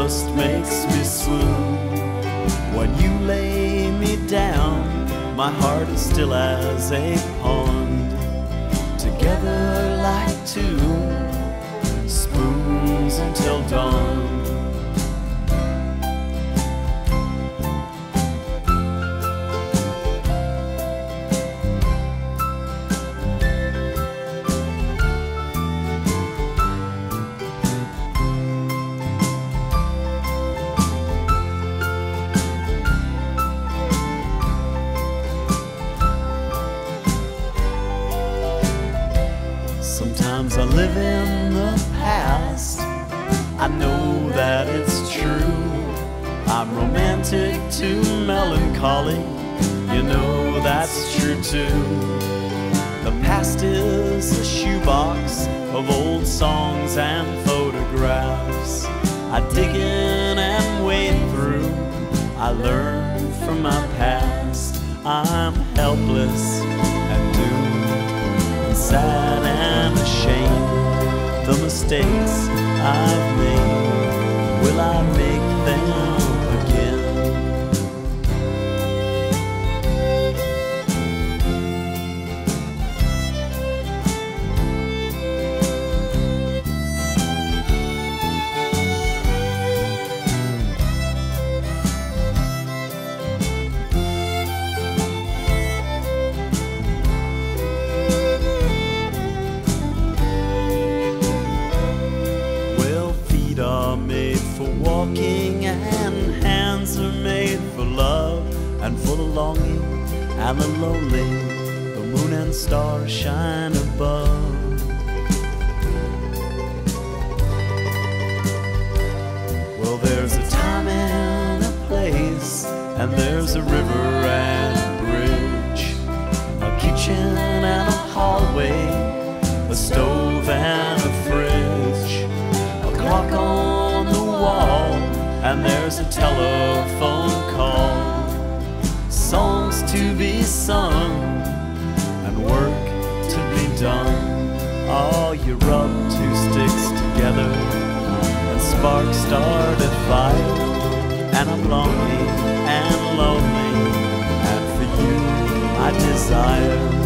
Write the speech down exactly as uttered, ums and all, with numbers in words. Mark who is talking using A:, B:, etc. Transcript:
A: just makes me swoon. When you lay me down, my heart is still as a pond. Together like two spoons until dawn. Sometimes I live in the past, I know that it's true. I'm romantic to melancholy, you know that's true too. The past is a shoebox of old songs and photographs. I dig in and wade through, I learn from my past. I'm helpless and doomed, sad and ashamed. The mistakes I've made, will I make them again? Walking and hands are made for love and for the longing and the lonely. The moon and stars shine above. Well, there's a time and a place, and there's a river and a bridge, a kitchen and a hallway, a stove and a fridge, a clock on the wall, and there's a telephone call. Songs to be sung and work to be done. Oh, you rub two sticks together and sparks start a fire. And I'm lonely and lonely, and for you I desire